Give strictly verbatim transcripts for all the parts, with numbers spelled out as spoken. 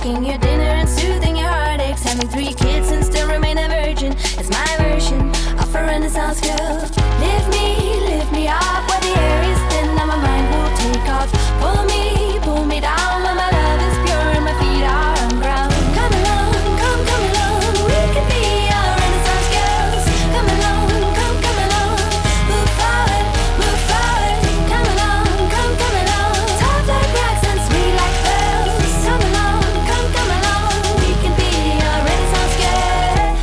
cooking your dinner and soothing your heartaches, having three kids and still remain a virgin is my version of a Renaissance girl. Lift me, lift me up where the air is thin and my mind will take off. Pull me, pull me down where my love is pure and my feet are on ground. Come along, come, come along, we can be our Renaissance girls. Come along, come, come along, move forward, move forward. Come along, come, come along, tough like rocks and sweet like pearls. Come along, come, come along, we can be our Renaissance girls.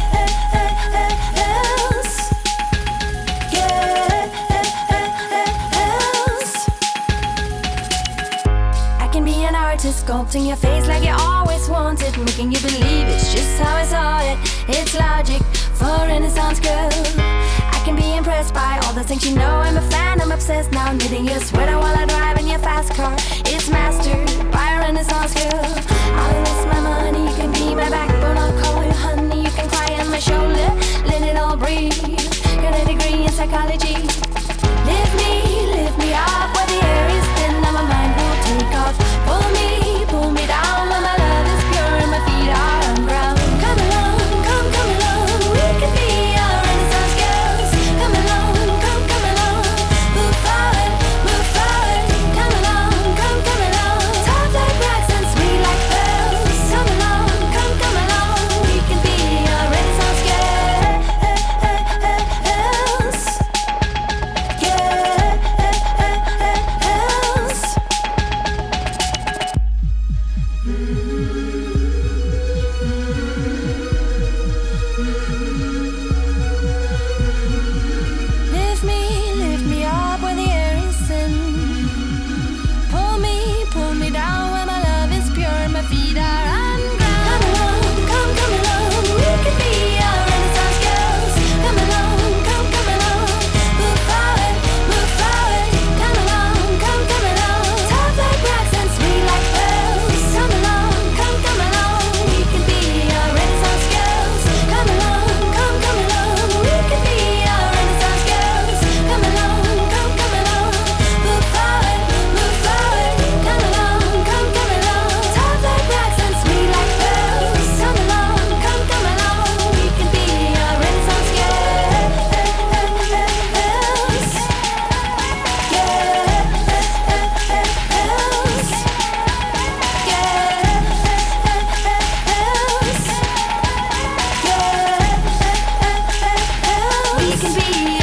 I can be an artist, sculpting your face like you always wanted, making you believe it's just how I saw it. It's logic for a Renaissance girl. I can be impressed by all the things you know. I'm a fan, I'm obsessed now, knitting your sweater while I drive in your fast car. It's mastered by a Renaissance girl. I'll invest my money, you can be my backbone. I'll call you honey, you can cry on my shoulder. Let it all breathe. Got a degree in psychology. Lift me, lift me up where the air is thin and my mind will take off. Pull me, pull me down where my love is pure and my feet are on ground. Come along, come, come along, we can be our Renaissance girls. Come along, come, come along, move forward, move forward. Come along, come, come along, tough like rocks and sweet like pearls. Come along, come, come along, we can be our Renaissance girls. Lift me, lift me up where the air is thin. Pull me, pull me down where my love is pure and my feet are on ground. Come along, come, come along, we can be our Renaissance girls. Come along, come, come along, move forward, move forward. Come along, come, come along, tough like rocks and sweet like pearls. Come along, come, come along, we can be our Renaissance girls. Come along, come, come along, we can be our Renaissance girls. Come along, come, come along, move forward, move forward. Come along, come, come along, tough like rocks and sweet like pearls. Come along, come, come along, we can be our Renaissance girls. We can be